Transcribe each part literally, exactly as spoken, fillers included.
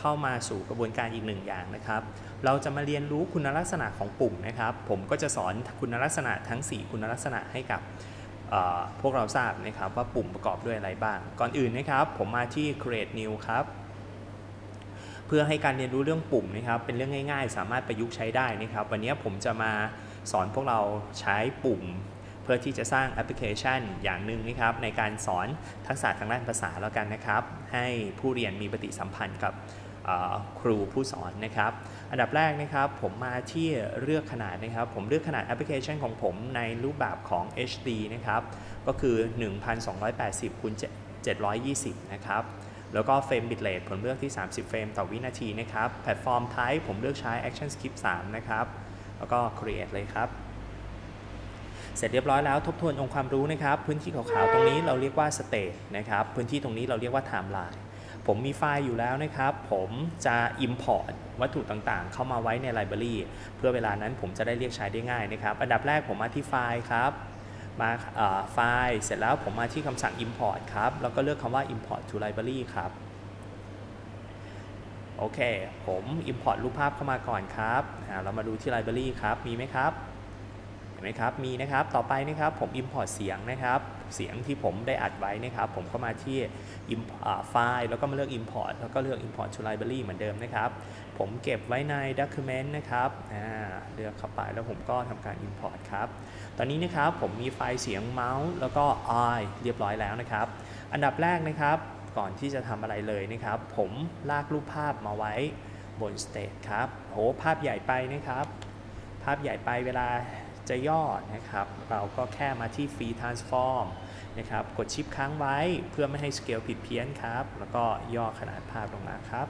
เข้ามาสู่กระบวนการอีกหนึ่งอย่างนะครับเราจะมาเรียนรู้คุณลักษณะของปุ่มนะครับผมก็จะสอนคุณลักษณะทั้งสี่คุณลักษณะให้กับพวกเราทราบนะครับว่าปุ่มประกอบด้วยอะไรบ้างก่อนอื่นนะครับผมมาที่ create new ครับเพื่อให้การเรียนรู้เรื่องปุ่มนะครับเป็นเรื่องง่ายๆสามารถประยุกต์ใช้ได้นะครับวันนี้ผมจะมาสอนพวกเราใช้ปุ่มเพื่อที่จะสร้างแอปพลิเคชันอย่างหนึ่งนะครับในการสอนทักษะทางด้านภาษาแล้วกันนะครับให้ผู้เรียนมีปฏิสัมพันธ์กับครูผู้สอนนะครับอันดับแรกนะครับผมมาที่เลือกขนาดนะครับผมเลือกขนาดแอปพลิเคชันของผมในรูปแบบของ เอช ดี นะครับก็คือ หนึ่งพันสองร้อยแปดสิบคูณเจ็ดร้อยยี่สิบ นะครับแล้วก็เฟรมบิตเรทผมเลือกที่ สามสิบ เฟรมต่อวินาทีนะครับแพลตฟอร์ม Type ผมเลือกใช้ Action Script สาม นะครับแล้วก็ Create เลยครับเสร็จเรียบร้อยแล้วทบทวนองค์ความรู้นะครับพื้นที่ขาวๆตรงนี้เราเรียกว่า State นะครับพื้นที่ตรงนี้เราเรียกว่า Timeline ผมมีไฟล์อยู่แล้วนะครับผมจะ Import วัตถุต่างๆเข้ามาไว้ใน Library เพื่อเวลานั้นผมจะได้เรียกใช้ได้ง่ายนะครับอันดับแรกผมมาที่ไฟล์ครับมาไฟล์เสร็จแล้วผมมาที่คำสั่ง Import ครับแล้วก็เลือกคำว่า Import to Library ครับโอเคผม Import รูปภาพเข้ามาก่อนครับเรามาดูที่ Library ครับมีไหมครับเห็นไหมครับมีนะครับต่อไปนะครับผม Import เสียงนะครับเสียงที่ผมได้อัดไว้นะครับผมก็มาที่ไฟล์แล้วก็มาเลือก Import แล้วก็เลือก Import to Library เหมือนเดิมนะครับผมเก็บไว้ใน Document นะครับเลือกเข้าไปแล้วผมก็ทำการ Import ครับตอนนี้นะครับผมมีไฟล์เสียงเมาส์แล้วก็ I เรียบร้อยแล้วนะครับอันดับแรกนะครับก่อนที่จะทำอะไรเลยนะครับผมลากรูปภาพมาไว้บน Stage ครับโหภาพใหญ่ไปนะครับภาพใหญ่ไปเวลาจะย่อนะครับเราก็แค่มาที่ Free Transform นะครับกดชิปค้างไว้เพื่อไม่ให้สเกลผิดเพี้ยนครับแล้วก็ย่อขนาดภาพลงมาครับ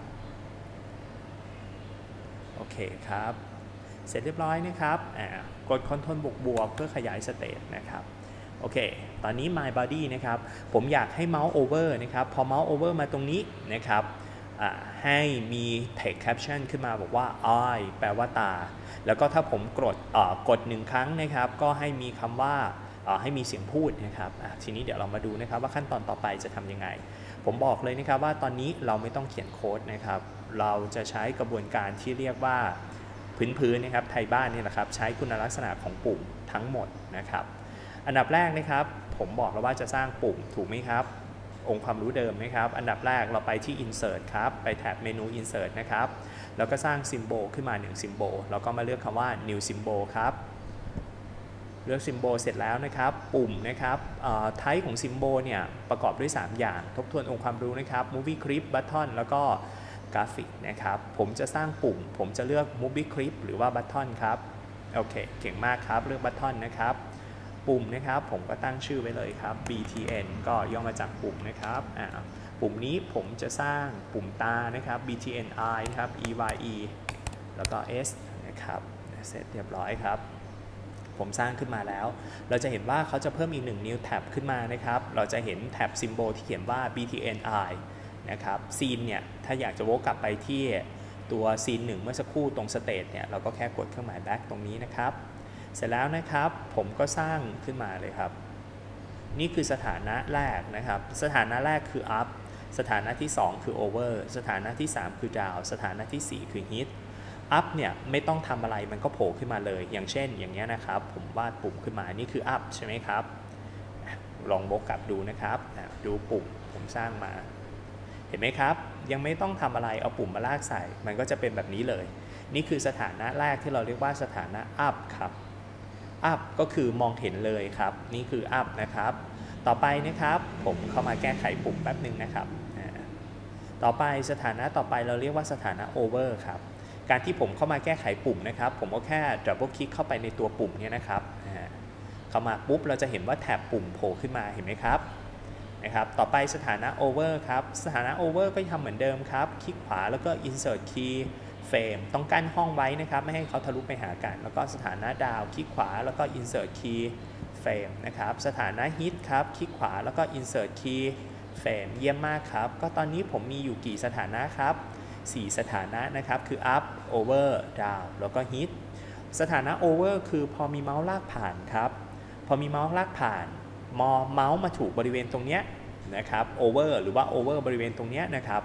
โอเคครับเสร็จเรียบร้อยนะครับกด Ctrl บวกบวกเพื่อขยายสเตจนะครับโอเคตอนนี้ My Body นะครับผมอยากให้เมาส์ Over นะครับพอเมาส์ Over มาตรงนี้นะครับให้มี Text Caption ขึ้นมาบอกว่า Eye แปลว่าตาแล้วก็ถ้าผมกดกดหนึ่งครั้งนะครับก็ให้มีคำว่าให้มีเสียงพูดนะครับทีนี้เดี๋ยวเรามาดูนะครับว่าขั้นตอนต่อไปจะทำยังไงผมบอกเลยนะครับว่าตอนนี้เราไม่ต้องเขียนโค้ดนะครับเราจะใช้กระบวนการที่เรียกว่าพื้นๆนะครับไทยบ้านนี่แหละครับใช้คุณลักษณะของปุ่มทั้งหมดนะครับอันดับแรกนะครับผมบอกแล้วว่าจะสร้างปุ่มถูกไหมครับองค์ความรู้เดิมนะครับอันดับแรกเราไปที่ Insert ครับไปแท็บเมนู Insert นะครับแล้วก็สร้าง Symbol ขึ้นมาหนึ่ง Symbol แล้วก็มาเลือกคำว่า New Symbol ครับเลือก Symbol เสร็จแล้วนะครับปุ่มนะครับ Type ของ Symbol เนี่ยประกอบด้วยสามอย่างทบทวนองค์ความรู้นะครับ Movie Clip Button แล้วก็กราฟิกนะครับผมจะสร้างปุ่มผมจะเลือก Movie Clip หรือว่า Button ครับโอเคเก่งมากครับเลือก Button นะครับปุ่มนะครับผมก็ตั้งชื่อไว้เลยครับ บี ที เอ็น ก็ย่อมาจากปุ่มนะครับอ่าปุ่มนี้ผมจะสร้างปุ่มตานะครับ บี ที เอ็น I นะครับ E Y E แล้วก็ S นะครับเสร็จเรียบร้อยครับผมสร้างขึ้นมาแล้วเราจะเห็นว่าเขาจะเพิ่มอีกหนึ่ง New Tab ขึ้นมานะครับเราจะเห็นแท็บ Symbol ที่เขียนว่า บี ที เอ็น I นะครับซีนเนี่ยถ้าอยากจะโวกกลับไปที่ตัวซีนหนึ่งเมื่อสักครู่ตรง State เนี่ยเราก็แค่กดเครื่องหมาย Back ตรงนี้นะครับเสร็จแล้วนะครับผมก็สร้างขึ้นมาเลยครับนี่คือสถานะแรกนะครับสถานะแรกคือ up สถานะที่สองคือ over สถานะที่สามคือ down สถานะที่สี่คือ hit up เนี่ยไม่ต้องทำอะไรมันก็โผล่ขึ้นมาเลยอย่างเช่นอย่างเงี้ยนะครับผมวาดปุ่มขึ้นมานี่คือ up ใช่ไหมครับลองวกกลับดูนะครับดูปุ่มผมสร้างมาเห็นไหมครับยังไม่ต้องทำอะไรเอาปุ่มมาลากใส่มันก็จะเป็นแบบนี้เลยนี่คือสถานะแรกที่เราเรียกว่าสถานะ up ครับup ก็คือมองเห็นเลยครับนี่คือ up นะครับต่อไปนะครับผมเข้ามาแก้ไขปุ่มแป๊บหนึ่งนะครับต่อไปสถานะต่อไปเราเรียกว่าสถานะ over ครับการที่ผมเข้ามาแก้ไขปุ่มนะครับผมก็แค่ double click เข้าไปในตัวปุ่มนี้นะครับเข้ามาปุ๊บเราจะเห็นว่าแถบปุ่มโผล่ขึ้นมาเห็นไหมครับนะครับต่อไปสถานะ over ครับสถานะ over ก็ทำเหมือนเดิมครับคลิกขวาแล้วก็ insert key frame ต้องกั้นห้องไว้นะครับไม่ให้เขาทะลุไปหากันแล้วก็สถานะดาวคลิกขวาแล้วก็ insert key frame นะครับสถานะ hit ครับคลิกขวาแล้วก็ insert key frame เยี่ยมมากครับก็ตอนนี้ผมมีอยู่กี่สถานะครับสี่สถานะนะครับคือ up over down แล้วก็ hit สถานะ over คือพอมีเมาส์ลากผ่านครับพอมีเมาส์ลากผ่านมอเมาส์มาถูกบริเวณตรงเนี้ยนะครับ over หรือว่า over บริเวณตรงเนี้ยนะครับ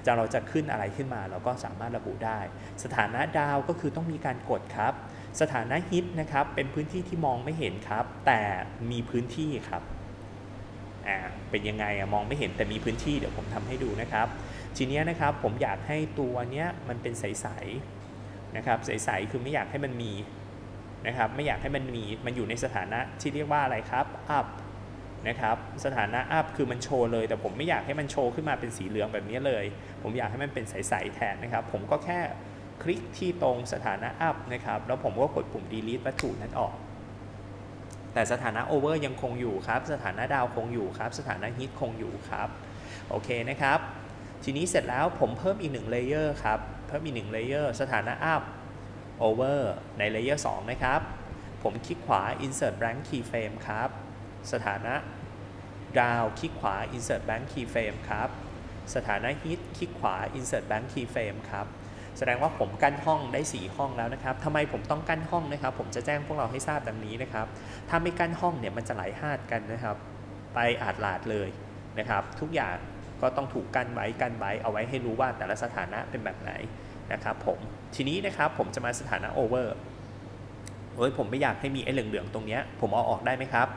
จะเราจะขึ้นอะไรขึ้นมาเราก็สามารถระบุได้สถานะดาวก็คือต้องมีการกดครับสถานะฮิตนะครับเป็นพื้นที่ที่มองไม่เห็นครับแต่มีพื้นที่ครับอ่าเป็นยังไงอะมองไม่เห็นแต่มีพื้นที่เดี๋ยวผมทำให้ดูนะครับทีนี้นะครับผมอยากให้ตัวเนี้ยมันเป็นใสๆนะครับใสๆคือไม่อยากให้มันมีนะครับไม่อยากให้มันมีมันอยู่ในสถานะที่เรียกว่าอะไรครับ up นะครับสถานะ up คือมันโชว์เลยแต่ผมไม่อยากให้มันโชว์ขึ้นมาเป็นสีเหลืองแบบนี้เลยผมอยากให้มันเป็นใสๆแทนนะครับผมก็แค่คลิกที่ตรงสถานะ up นะครับแล้วผมก็กดปุ่ม delete วัตถุนั้นออกแต่สถานะ over ยังคงอยู่ครับสถานะดาวคงอยู่ครับสถานะ hit คงอยู่ครับโอเคนะครับทีนี้เสร็จแล้วผมเพิ่มอีกหนึ่ง layer ครับเพิ่มอีกหนึ่ง layer สถานะ up over ใน layer สองนะครับผมคลิกขวา insert blank keyframe ครับสถานะดาวคลิกขวา insert blank keyframe ครับสถานะ hit คลิกขวา insert blank keyframe ครับแสดงว่าผมกั้นห้องได้สี่ห้องแล้วนะครับทำไมผมต้องกั้นห้องนะครับผมจะแจ้งพวกเราให้ทราบดังนี้นะครับถ้าไม่กั้นห้องเนี่ยมันจะไหลหาดกันนะครับไปอาดลาดเลยนะครับทุกอย่างก็ต้องถูกกั้นไว้กั้นไว้เอาไว้ให้รู้ว่าแต่ละสถานะเป็นแบบไหนนะครับผมทีนี้นะครับผมจะมาสถานะ over โอ้ยผมไม่อยากให้มีไอ้เหลืองๆตรงนี้ผมเอาออกได้ไหมครับ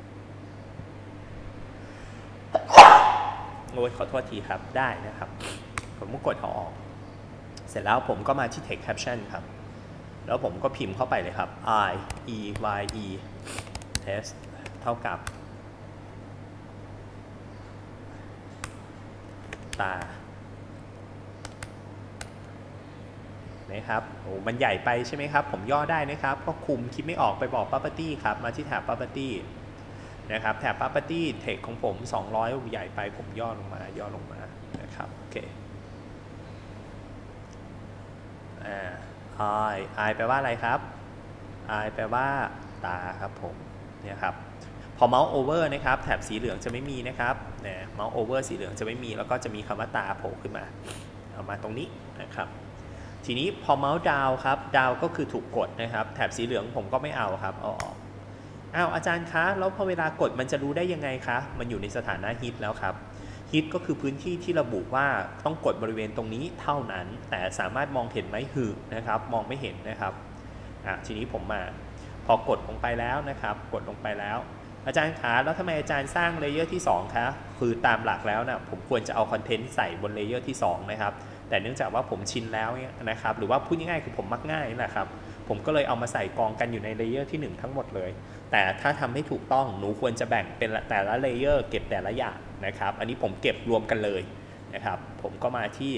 โอ้ยขอโทษทีครับได้นะครับผมก็กดเอาออกเสร็จแล้วผมก็มาที่ text caption ครับแล้วผมก็พิมพ์เข้าไปเลยครับ i e y e test เท่ากับตานะครับโอ้มันใหญ่ไปใช่ไหมครับผมย่อได้นะครับก็คุมคิดไม่ออกไปบอก property ครับมาที่แถบ property นะครับแถบ property text ของผมสองร้อยใหญ่ไปผมย่อลงมาย่อลงมานะครับโอเคอ่า i i แปลว่าอะไรครับ i แปลว่าตาครับผมเนี่ยครับพอเมาส์ over นะครับแถบสีเหลืองจะไม่มีนะครับเนี่ยเมาส์ over สีเหลืองจะไม่มีแล้วก็จะมีคำว่าตาโผล่ขึ้นมาเอามาตรงนี้นะครับทีนี้พอเมาส์ดาวครับดาวก็คือถูกกดนะครับแถบสีเหลืองผมก็ไม่เอาครับเอาออกอ้าวอาจารย์คะแล้วพอเวลากดมันจะรู้ได้ยังไงคะมันอยู่ในสถานะฮิตแล้วครับฮิตก็คือพื้นที่ที่ระบุว่าต้องกดบริเวณตรงนี้เท่านั้นแต่สามารถมองเห็นไหมหือนะครับมองไม่เห็นนะครับอ่ะทีนี้ผมมาพอกดลงไปแล้วนะครับกดลงไปแล้วอาจารย์คะแล้วทำไมอาจารย์สร้างเลเยอร์ที่สองคะคือตามหลักแล้วนะผมควรจะเอาคอนเทนต์ใส่บนเลเยอร์ที่สองนะครับแต่เนื่องจากว่าผมชินแล้วนะครับหรือว่าพูดง่ายๆคือผมมักง่ายนะครับผมก็เลยเอามาใส่กองกันอยู่ในเลเยอร์ที่หนึ่งทั้งหมดเลยแต่ถ้าทำให้ถูกต้องหนูควรจะแบ่งเป็นแต่ละเลเยอร์เก็บแต่ละอย่างนะครับอันนี้ผมเก็บรวมกันเลยนะครับผมก็มาที่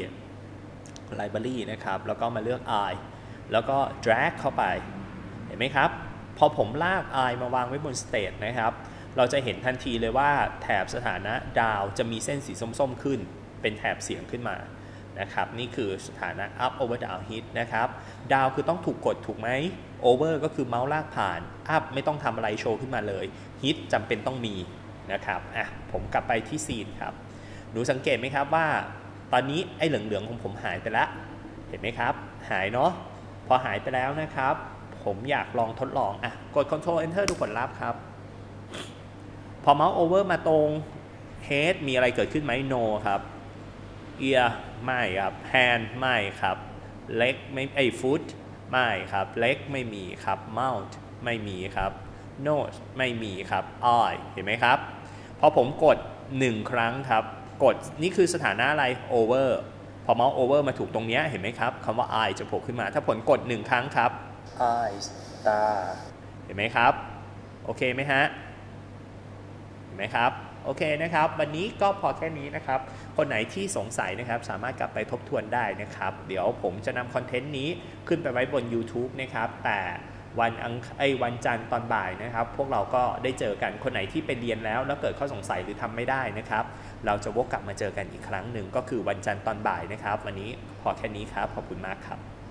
library นะครับแล้วก็มาเลือก i แล้วก็ drag เข้าไปเห็นไหมครับพอผมลาก i มาวางไว้บน state นะครับเราจะเห็นทันทีเลยว่าแถบสถานะดาวจะมีเส้นสีส้มๆขึ้นเป็นแถบเสียงขึ้นมานะครับนี่คือสถานะ up over down hit นะครับดาวคือต้องถูกกดถูกไหม over ก็คือเมาส์ลากผ่าน up ไม่ต้องทำอะไรโชว์ขึ้นมาเลย hit จำเป็นต้องมีนะครับอ่ะผมกลับไปที่ scene ครับหนูสังเกตไหมครับว่าตอนนี้ไอ้เหลืองๆของผมหายไปแล้วเห็นไหมครับหายเนาะพอหายไปแล้วนะครับผมอยากลองทดลองอ่ะกด control enter ดูผลลัพธ์ครับพอเมาส์ over มาตรง head มีอะไรเกิดขึ้นไหม no ครับ ear ไม่ครับ hand ไม่ครับ leg ไม่ไอ้ foot ไม่ครับ leg ไม่มีครับ mouth ไม่มีครับ nose ไม่มีครับ eye เห็นไหมครับพอผมกดหนึ่งครั้งครับกดนี่คือสถานะอะไร over พอเมาส์ over มาถูกตรงนี้เห็นไหมครับคำว่า eye จะโผล่ขึ้นมาถ้าผลกดหนึ่งครั้งครับ eyes ตาเห็นไหมครับโอเคไหมฮะเห็นไหมครับโอเคนะครับวันนี้ก็พอแค่นี้นะครับคนไหนที่สงสัยนะครับสามารถกลับไปทบทวนได้นะครับเดี๋ยวผมจะนำคอนเทนต์นี้ขึ้นไปไว้บน YouTube นะครับแต่วันอังไอ้วันจันทร์ตอนบ่ายนะครับพวกเราก็ได้เจอกันคนไหนที่ไปเรียนแล้วแล้วเกิดข้อสงสัยหรือทำไม่ได้นะครับเราจะวกกลับมาเจอกันอีกครั้งหนึ่งก็คือวันจันทร์ตอนบ่ายนะครับวันนี้พอแค่นี้ครับขอบคุณมากครับ